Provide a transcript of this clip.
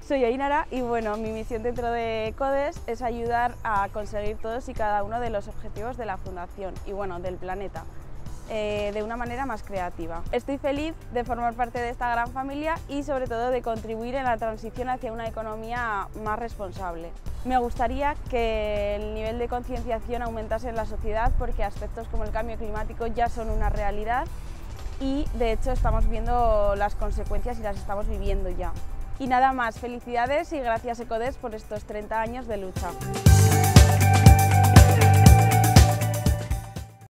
Soy Ainara y bueno, mi misión dentro de CODES es ayudar a conseguir todos y cada uno de los objetivos de la Fundación y bueno, del planeta, de una manera más creativa. Estoy feliz de formar parte de esta gran familia y sobre todo de contribuir en la transición hacia una economía más responsable. Me gustaría que el nivel de concienciación aumentase en la sociedad porque aspectos como el cambio climático ya son una realidad y de hecho estamos viendo las consecuencias y las estamos viviendo ya. Y nada más, felicidades y gracias ECODES por estos 30 años de lucha.